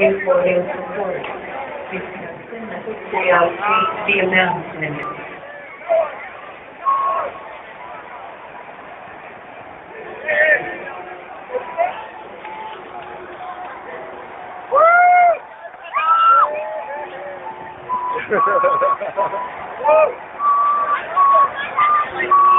you for your support. They are the announcement. Woo!